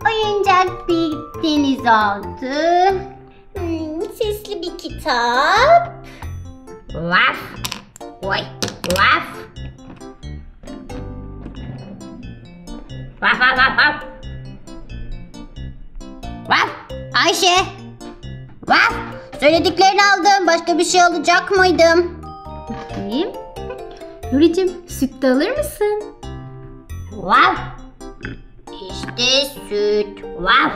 oyuncak bir denizaltı, sesli bir kitap. Vaf, oy, vaf. Vaf, vaf, vaf, vaf. Vaf, Ayşe. Vaf, söylediklerini aldım. Başka bir şey alacak mıydım? Bakayım. Nuri'cim, süt de alır mısın? Vaf. İşte süt. Vaf.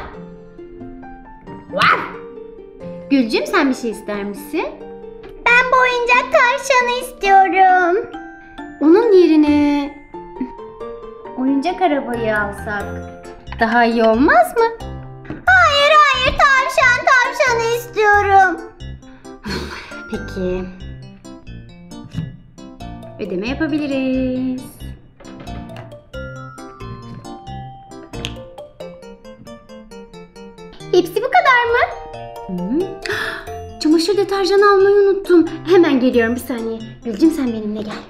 Vaf. Gülcüm, sen bir şey ister misin? Ben bu oyuncak tavşanı istiyorum. Onun yerine oyuncak arabayı alsak daha iyi olmaz mı? Hayır hayır, tavşanı istiyorum. Peki. Ödeme yapabiliriz. Hepsi bu kadar mı? Çamaşır deterjanı almayı unuttum. Hemen geliyorum, bir saniye. Gülcüm, sen benimle gel.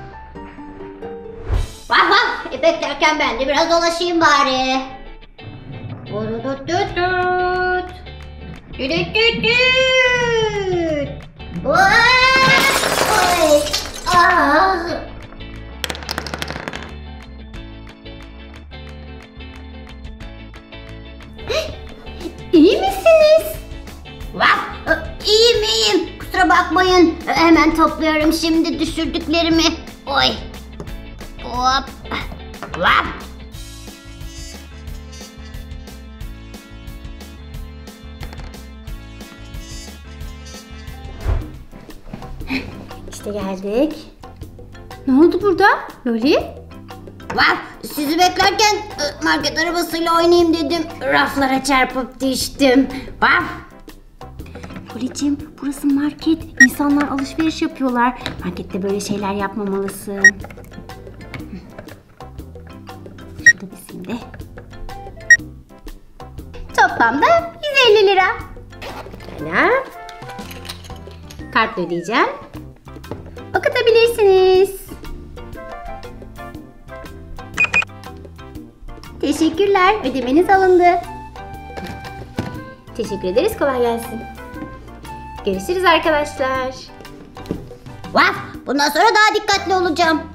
Vaf vaf, beklerken ben de biraz dolaşayım bari. Vurudut tut tut. Düdüt düt düt. Oy. Ah. İyi misiniz? Vaf, iyiyim. Kusura bakmayın. Hemen topluyorum şimdi düşürdüklerimi. Oy. Hop. Vaf. İşte geldik. Ne oldu burada? Loli? Vaf, sizi beklerken market arabasıyla oynayayım dedim. Raflara çarpıp düştüm. Vaf. Lolicim, burası market. İnsanlar alışveriş yapıyorlar. Markette böyle şeyler yapmamalısın. Şurada bizim de. Toplamda 150 lira. Pekala. Kartla ödeyeceğim. Okutabilirsiniz. Teşekkürler. Ödemeniz alındı. Teşekkür ederiz. Kolay gelsin. Görüşürüz arkadaşlar. Vaf, bundan sonra daha dikkatli olacağım.